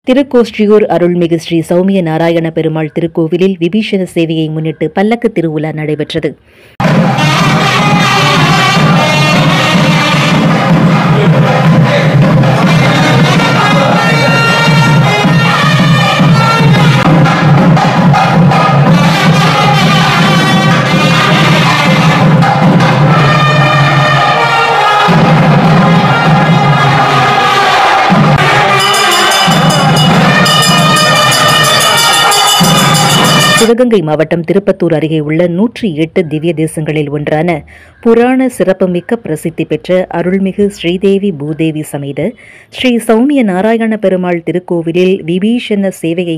திருக்கோஷ்டியூர் அருள்மிகு ஸ்ரீ சௌமிய நாராயண பெருமாள் திருக்கோவிலில் விபீஷண சேவையை முன்னிட்டு பல்லக்கு திருவிழா நடைபெற்றது. சிவகங்கை மாவட்டம் திருப்பத்தூர் அருகே உள்ள 108 திவ்ய தேசங்களில் ஒன்றான புராண சிறப்புமிக்க பிரசித்தி பெற்ற அருள்மிகு ஸ்ரீதேவி பூதேவி சமேத ஸ்ரீ சௌமிய நாராயண பெருமாள் திருக்கோவிலில் விபீஷண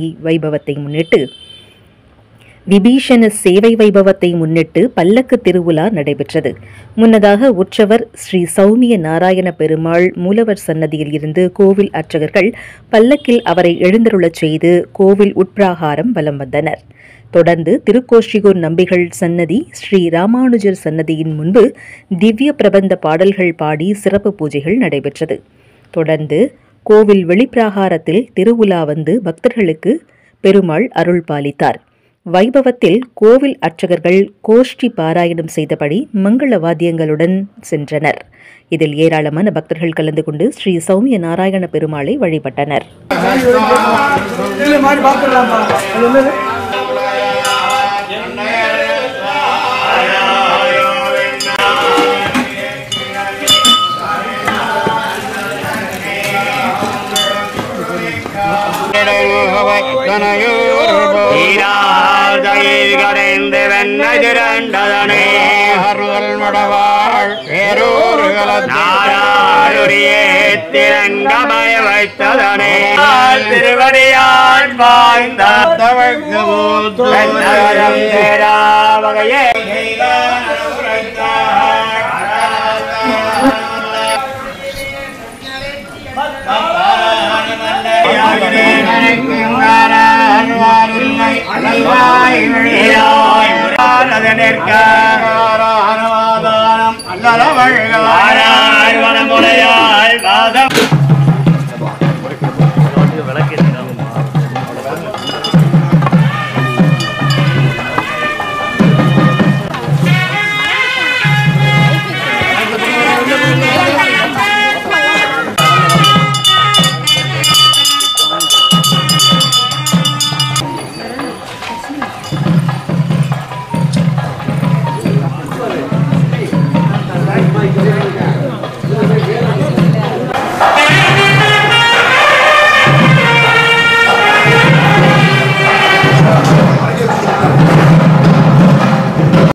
சேவை வைபவத்தை முன்னிட்டு பல்லக்கு திருவிழா நடைபெற்றது. முன்னதாக உற்சவர் ஸ்ரீ சௌமிய நாராயண பெருமாள் மூலவர் சன்னதியில் இருந்து கோவில் அர்ச்சகர்கள் பல்லக்கில் அவரை எழுந்தருளச் செய்து கோவில் உட்பிராகாரம் வலம் வந்தனர். தொடர்ந்து திருக்கோஷ்டியூர் நம்பிகள் சன்னதி ஸ்ரீ ராமானுஜர் சன்னதியின் முன்பு திவ்ய பிரபந்த பாடல்கள் பாடி சிறப்பு பூஜைகள் நடைபெற்றது. தொடர்ந்து கோவில் வெளிப்பிராகாரத்தில் திருவுலா வந்து பக்தர்களுக்கு பெருமாள் அருள் பாலித்தார். வைபவத்தில் கோவில் அர்ச்சகர்கள் கோஷ்டி பாராயணம் செய்தபடி மங்கள வாத்தியங்களுடன் சென்றனர். இதில் ஏராளமான பக்தர்கள் கலந்து கொண்டு ஸ்ரீ சௌமிய நாராயண பெருமாளை வழிபட்டனர். திரங்கமய வைத்ததனே திருவடியான் வாய்ந்த வகையே நிற்க